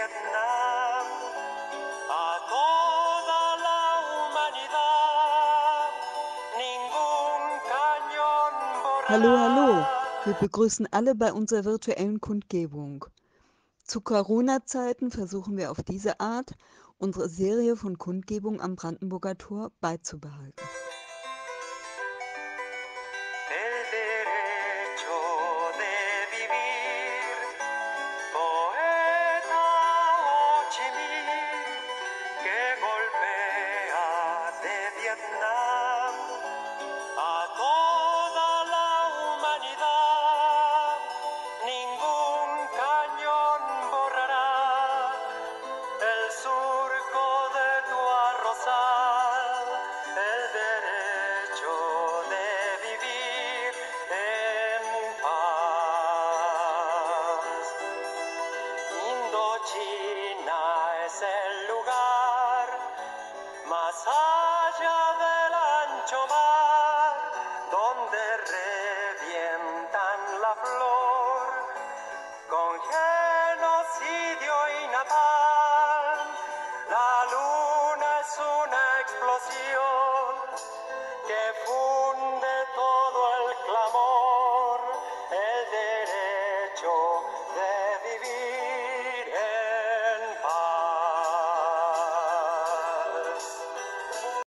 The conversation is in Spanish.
Vietnam a toda la humanidad. Ningún cañón borrará. Hallo, hallo. Wir begrüßen alle bei unserer virtuellen Kundgebung. Zu Corona-Zeiten versuchen wir auf diese Art, unsere Serie von Kundgebungen am Brandenburger Tor beizubehalten. El derecho de vivir, poeta Ho Chi Minh, que golpea de Vietnam a toda la humanidad. Ningún cañón borrará el surco de tu arrozal, el derecho de vivir en paz. Indochina es